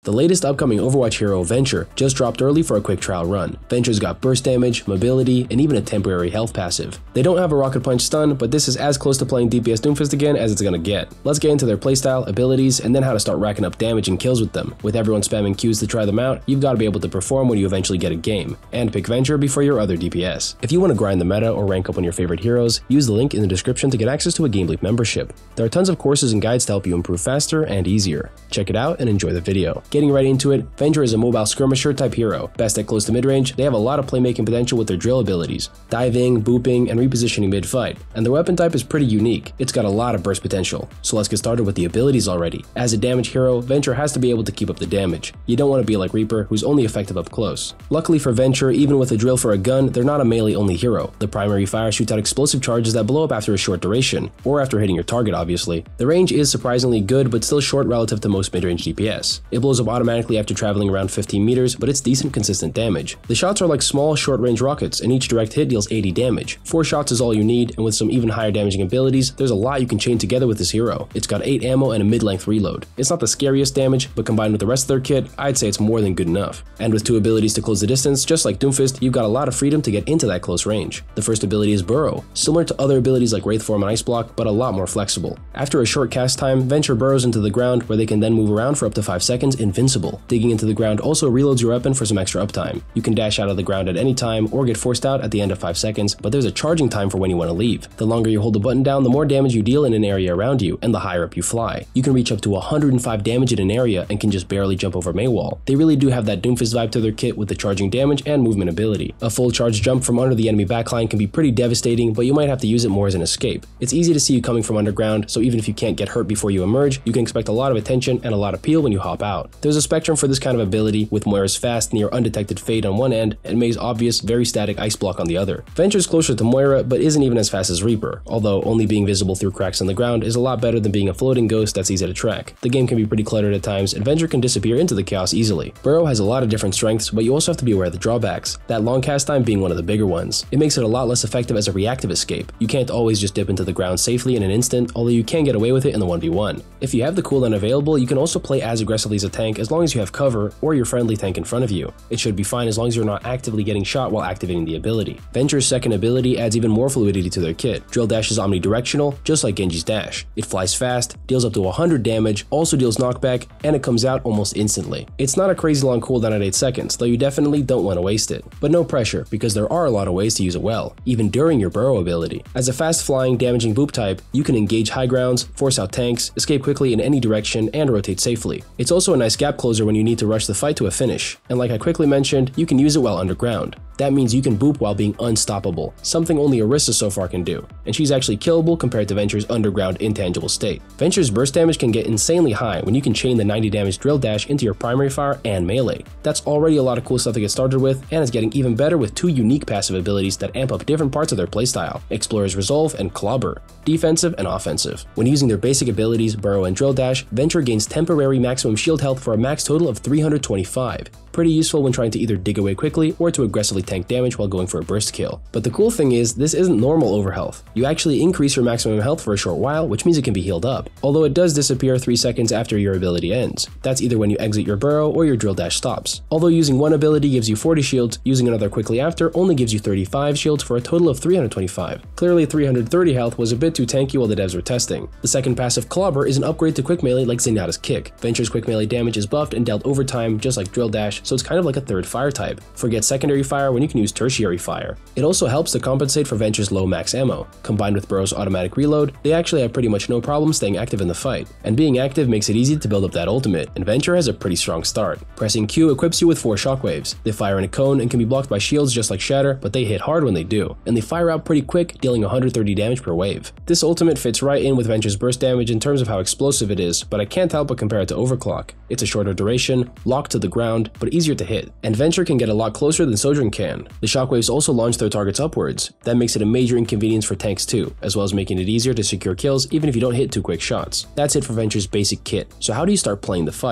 The latest upcoming Overwatch hero, Venture, just dropped early for a quick trial run. Venture's got burst damage, mobility, and even a temporary health passive. They don't have a rocket punch stun, but this is as close to playing DPS Doomfist again as it's gonna get. Let's get into their playstyle, abilities, and then how to start racking up damage and kills with them. With everyone spamming Qs to try them out, you've got to be able to perform when you eventually get a game. And pick Venture before your other DPS. If you want to grind the meta or rank up on your favorite heroes, use the link in the description to get access to a GameLeap membership. There are tons of courses and guides to help you improve faster and easier. Check it out and enjoy the video. Getting right into it, Venture is a mobile skirmisher type hero. Best at close to mid-range, they have a lot of playmaking potential with their drill abilities, diving, booping, and repositioning mid-fight. And their weapon type is pretty unique. It's got a lot of burst potential. So let's get started with the abilities already. As a damage hero, Venture has to be able to keep up the damage. You don't want to be like Reaper, who's only effective up close. Luckily for Venture, even with a drill for a gun, they're not a melee-only hero. The primary fire shoots out explosive charges that blow up after a short duration, or after hitting your target obviously. The range is surprisingly good, but still short relative to most mid-range DPS. It blows up automatically after traveling around 15 meters, but it's decent consistent damage. The shots are like small, short-range rockets, and each direct hit deals 80 damage. 4 shots is all you need, and with some even higher damaging abilities, there's a lot you can chain together with this hero. It's got 8 ammo and a mid-length reload. It's not the scariest damage, but combined with the rest of their kit, I'd say it's more than good enough. And with 2 abilities to close the distance, just like Doomfist, you've got a lot of freedom to get into that close range. The first ability is Burrow, similar to other abilities like Wraithform and Ice Block, but a lot more flexible. After a short cast time, Venture burrows into the ground where they can then move around for up to 5 seconds invincible. Digging into the ground also reloads your weapon for some extra uptime. You can dash out of the ground at any time or get forced out at the end of 5 seconds, but there's a charging time for when you want to leave. The longer you hold the button down, the more damage you deal in an area around you, and the higher up you fly. You can reach up to 105 damage in an area and can just barely jump over Maywall. They really do have that Doomfist vibe to their kit with the charging damage and movement ability. A full charge jump from under the enemy backline can be pretty devastating, but you might have to use it more as an escape. It's easy to see you coming from underground, so even if you can't get hurt before you emerge, you can expect a lot of attention and a lot of peel when you hop out. There's a spectrum for this kind of ability, with Moira's fast, near undetected fade on one end, and Mei's obvious, very static Ice Block on the other. Venture's closer to Moira, but isn't even as fast as Reaper, although only being visible through cracks in the ground is a lot better than being a floating ghost that's easy to track. The game can be pretty cluttered at times, and Venture can disappear into the chaos easily. Burrow has a lot of different strengths, but you also have to be aware of the drawbacks, that long cast time being one of the bigger ones. It makes it a lot less effective as a reactive escape. You can't always just dip into the ground safely in an instant, although you can get away with it in the 1v1. If you have the cooldown available, you can also play as aggressively as a tank as long as you have cover or your friendly tank in front of you. It should be fine as long as you're not actively getting shot while activating the ability. Venture's second ability adds even more fluidity to their kit. Drill Dash is omnidirectional, just like Genji's dash. It flies fast, deals up to 100 damage, also deals knockback, and it comes out almost instantly. It's not a crazy long cooldown at 8 seconds, though you definitely don't want to waste it. But no pressure, because there are a lot of ways to use it well, even during your Burrow ability. As a fast-flying, damaging boop type, you can engage high grounds, force out tanks, escape quickly in any direction, and rotate safely. It's also a nice gap closer when you need to rush the fight to a finish, and like I quickly mentioned, you can use it while underground. That means you can boop while being unstoppable, something only Orisa so far can do, and she's actually killable compared to Venture's underground intangible state. Venture's burst damage can get insanely high when you can chain the 90 damage drill dash into your primary fire and melee. That's already a lot of cool stuff to get started with, and it's getting even better with 2 unique passive abilities that amp up different parts of their playstyle, Explorer's Resolve and Clobber, defensive and offensive. When using their basic abilities, Burrow and Drill Dash, Venture gains temporary maximum shield health for a max total of 325. Pretty useful when trying to either dig away quickly or to aggressively tank damage while going for a burst kill. But the cool thing is, this isn't normal overhealth. You actually increase your maximum health for a short while, which means it can be healed up, although it does disappear 3 seconds after your ability ends. That's either when you exit your Burrow or your Drill Dash stops. Although using one ability gives you 40 shields, using another quickly after only gives you 35 shields for a total of 325. Clearly 330 health was a bit too tanky while the devs were testing. The second passive, Clobber, is an upgrade to quick melee like Zenyatta's kick. Venture's quick melee damage is buffed and dealt over time just like Drill Dash, so it's kind of like a third fire type. Forget secondary fire when you can use tertiary fire. It also helps to compensate for Venture's low max ammo. Combined with Burrow's automatic reload, they actually have pretty much no problem staying active in the fight. And being active makes it easy to build up that ultimate, and Venture has a pretty strong start. Pressing Q equips you with 4 shockwaves. They fire in a cone and can be blocked by shields just like Shatter, but they hit hard when they do, and they fire out pretty quick, dealing 130 damage per wave. This ultimate fits right in with Venture's burst damage in terms of how explosive it is, but I can't help but compare it to Overclock. It's a shorter duration, locked to the ground, but easier to hit. And Venture can get a lot closer than Sojourn can. The shockwaves also launch their targets upwards. That makes it a major inconvenience for tanks too, as well as making it easier to secure kills even if you don't hit 2 quick shots. That's it for Venture's basic kit. So how do you start playing the fight?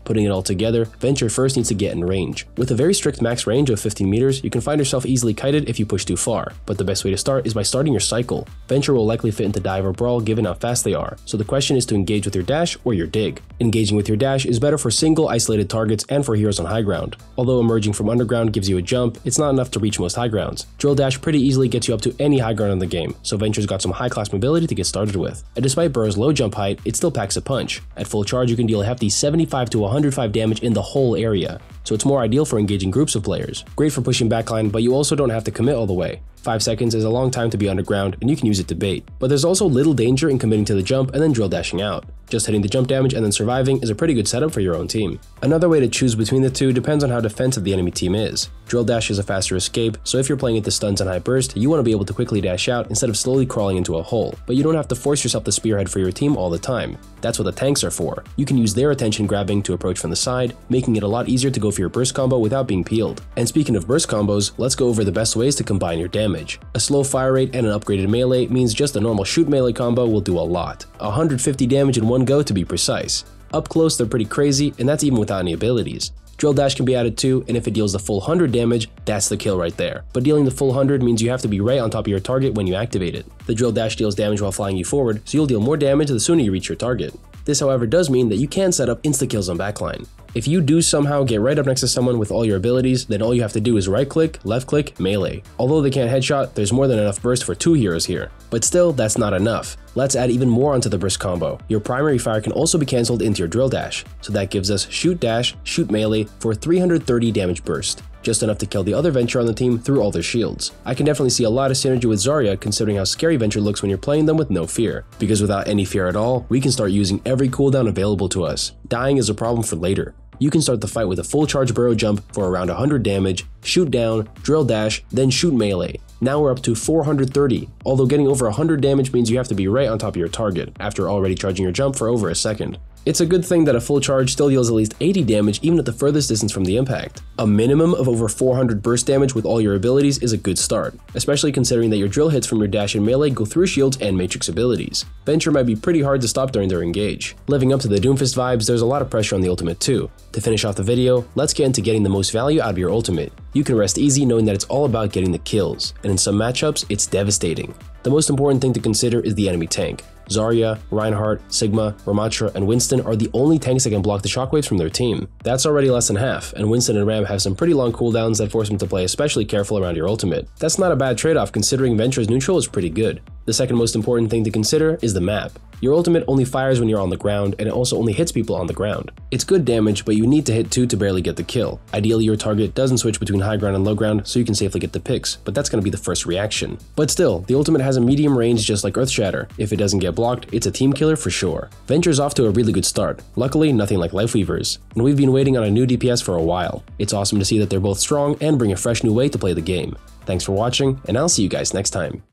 Putting it all together, Venture first needs to get in range. With a very strict max range of 15 meters, you can find yourself easily kited if you push too far, but the best way to start is by starting your cycle. Venture will likely fit into dive or brawl given how fast they are, so the question is to engage with your dash or your dig. Engaging with your dash is better for single isolated targets and for heroes on high ground. Although emerging from underground gives you a jump, it's not enough to reach most high grounds. Drill dash pretty easily gets you up to any high ground in the game, so Venture's got some high class mobility to get started with. And despite Burrow's low jump height, it still packs a punch. At full charge you can deal a hefty 75 to 105 damage in the whole area, so it's more ideal for engaging groups of players. Great for pushing backline, but you also don't have to commit all the way. 5 seconds is a long time to be underground, and you can use it to bait. But there's also little danger in committing to the jump and then drill dashing out. Just hitting the jump damage and then surviving is a pretty good setup for your own team. Another way to choose between the two depends on how defensive the enemy team is. Drill dash is a faster escape, so if you're playing into stuns and high burst, you want to be able to quickly dash out instead of slowly crawling into a hole. But you don't have to force yourself to spearhead for your team all the time. That's what the tanks are for. You can use their attention grabbing to approach from the side, making it a lot easier to go for your burst combo without being peeled. And speaking of burst combos, let's go over the best ways to combine your damage. A slow fire rate and an upgraded melee means just a normal shoot melee combo will do a lot. 150 damage in one go to be precise. Up close they're pretty crazy, and that's even without any abilities. Drill dash can be added too, and if it deals the full 100 damage, that's the kill right there. But dealing the full 100 means you have to be right on top of your target when you activate it. The drill dash deals damage while flying you forward, so you'll deal more damage the sooner you reach your target. This however does mean that you can set up insta-kills on backline. If you do somehow get right up next to someone with all your abilities, then all you have to do is right click, left click, melee. Although they can't headshot, there's more than enough burst for 2 heroes here. But still, that's not enough. Let's add even more onto the burst combo. Your primary fire can also be cancelled into your drill dash, so that gives us shoot dash, shoot melee for 330 damage burst. Just enough to kill the other Venture on the team through all their shields. I can definitely see a lot of synergy with Zarya considering how scary Venture looks when you're playing them with no fear. Because without any fear at all, we can start using every cooldown available to us. Dying is a problem for later. You can start the fight with a full charge burrow jump for around 100 damage, shoot down, drill dash, then shoot melee. Now we're up to 430, although getting over 100 damage means you have to be right on top of your target after already charging your jump for over a second. It's a good thing that a full charge still deals at least 80 damage even at the furthest distance from the impact. A minimum of over 400 burst damage with all your abilities is a good start, especially considering that your drill hits from your dash and melee go through shields and matrix abilities. Venture might be pretty hard to stop during their engage. Living up to the Doomfist vibes, there's a lot of pressure on the ultimate too. To finish off the video, let's get into getting the most value out of your ultimate. You can rest easy knowing that it's all about getting the kills, and in some matchups, it's devastating. The most important thing to consider is the enemy tank. Zarya, Reinhardt, Sigma, Ramatra, and Winston are the only tanks that can block the shockwaves from their team. That's already less than half, and Winston and Ram have some pretty long cooldowns that force them to play especially careful around your ultimate. That's not a bad trade-off considering Venture's neutral is pretty good. The second most important thing to consider is the map. Your ultimate only fires when you're on the ground, and it also only hits people on the ground. It's good damage, but you need to hit 2 to barely get the kill. Ideally, your target doesn't switch between high ground and low ground, so you can safely get the picks, but that's going to be the first reaction. But still, the ultimate has a medium range just like Earthshatter. If it doesn't get blocked, it's a team killer for sure. Venture's off to a really good start. Luckily, nothing like Lifeweavers, and we've been waiting on a new DPS for a while. It's awesome to see that they're both strong and bring a fresh new way to play the game. Thanks for watching, and I'll see you guys next time.